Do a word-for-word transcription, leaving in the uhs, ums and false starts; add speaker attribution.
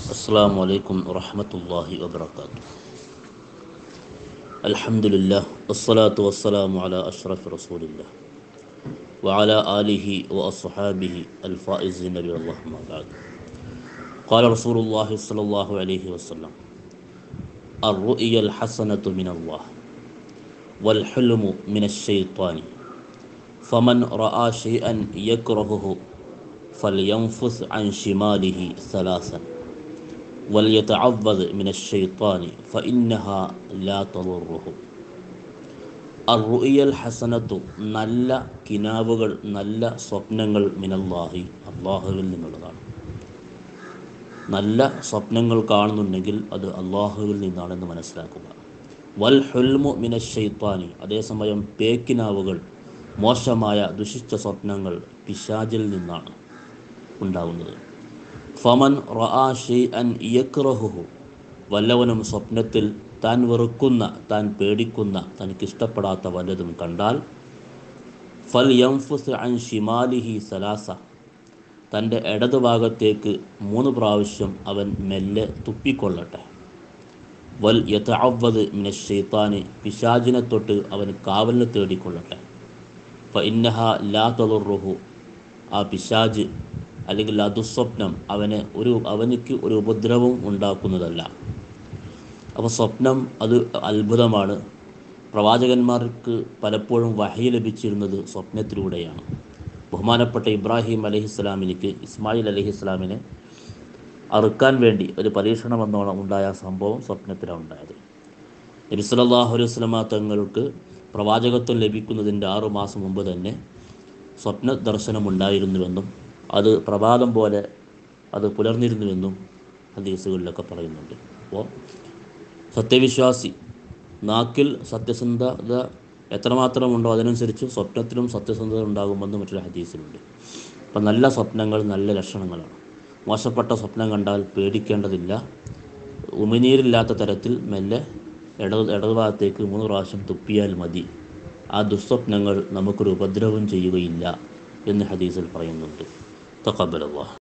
Speaker 1: السلام عليكم ورحمة الله وبركاته. الحمد لله والصلاة والسلام على أشرف رسول الله وعلى آله وأصحابه الفائزين بالله ما بعد. قال رسول الله صلى الله عليه وسلم: الرؤيا الحسنة من الله والحلم من الشيطان فمن رأى شيئا يكرهه فلينفث عن شماله ثلاثا വൽയതഅവ്വദ് മിനശ്ശൈത്വാനി ഫഇന്നഹാ ലാ തദുറുഹു. അർറുയൽ ഹസനത്തു, നല്ല കിനാവുകൾ, നല്ല സ്വപ്നങ്ങൾ, മിനല്ലാഹി, അള്ളാഹുവിൽ നിന്നുള്ളതാണ്. നല്ല സ്വപ്നങ്ങൾ കാണുന്നുണ്ടെങ്കിൽ അത് അള്ളാഹുവിൽ നിന്നാണെന്ന് മനസ്സിലാക്കുക. വൽ ഹുൽമു മിനശ്ശൈത്വാനി, അതേസമയം പേക്കിനാവുകൾ, മോശമായ ദുഷിച്ച സ്വപ്നങ്ങൾ പിശാചിൽ നിന്നാണ് ഉണ്ടാകുന്നത്. ഫമൻ റആ ഷൈഅൻ യക്റഹുഹു, വല്ലവനും സ്വപ്നത്തിൽ താൻ വെറുക്കുന്ന, താൻ പേടിക്കുന്ന, തനിക്കിഷ്ടപ്പെടാത്ത വല്ലതും കണ്ടാൽ ഫൽ യൻഫുസ് അൻ ഷിമാലിഹി സലാസ, തൻ്റെ ഇടതുഭാഗത്തേക്ക് മൂന്ന് പ്രാവശ്യം അവൻ മെല്ലെ തുപ്പിക്കൊള്ളട്ടെ. വൽ യതഅവ്വദ് മിനശ്ശൈത്താനി, പിശാചിനെ തൊട്ട് അവൻ കാവലിനെ തേടിക്കൊള്ളട്ടെ. ഫഇന്നഹാ ലാ തദുറുഹു, ആ പിശാജ് അല്ലെങ്കിൽ ആ ദുസ്വപ്നം അവന് ഒരു അവനിക്ക് ഒരു ഉപദ്രവം ഉണ്ടാക്കുന്നതല്ല. അപ്പോൾ സ്വപ്നം അത് അത്ഭുതമാണ്. പ്രവാചകന്മാർക്ക് പലപ്പോഴും വഹി ലഭിച്ചിരുന്നത് സ്വപ്നത്തിലൂടെയാണ്. ബഹുമാനപ്പെട്ട ഇബ്രാഹിം അലൈഹിസ്സലാമിലേക്ക് ഇസ്മായിൽ അലൈഹിസ്സലാമിനെ അറുക്കാൻ വേണ്ടി ഒരു പരീക്ഷണം എന്നോണം ഉണ്ടായ സംഭവം സ്വപ്നത്തിലാണ് ഉണ്ടായത്. നബി സല്ലല്ലാഹു അലൈഹി വസല്ലമ തങ്ങൾക്ക് പ്രവാചകത്വം ലഭിക്കുന്നതിൻ്റെ ആറു മാസം മുമ്പ് തന്നെ സ്വപ്ന ദർശനമുണ്ടായിരുന്നുവെന്നും അത് പ്രഭാതം പോലെ അത് പുലർന്നിരുന്നുവെന്നും ഹദീസുകളിലൊക്കെ പറയുന്നുണ്ട്. അപ്പോൾ സത്യവിശ്വാസി നാക്കിൽ സത്യസന്ധത എത്രമാത്രമുണ്ടോ അതിനനുസരിച്ച് സ്വപ്നത്തിലും സത്യസന്ധത ഉണ്ടാകുമെന്ന് മറ്റൊരു ഹദീസിലുണ്ട്. അപ്പം നല്ല സ്വപ്നങ്ങൾ നല്ല ലക്ഷണങ്ങളാണ്. മോശപ്പെട്ട സ്വപ്നം കണ്ടാൽ പേടിക്കേണ്ടതില്ല. ഉമിനീരില്ലാത്ത തരത്തിൽ മെല്ലെ ഇടത് ഇടതുഭാഗത്തേക്ക് മൂന്ന് പ്രാവശ്യം തുപ്പിയാൽ മതി. ആ ദുസ്വപ്നങ്ങൾ നമുക്കൊരു ഉപദ്രവം ചെയ്യുകയില്ല എന്ന് ഹദീസിൽ പറയുന്നുണ്ട്. തഖബ്ബലല്ലാഹ്.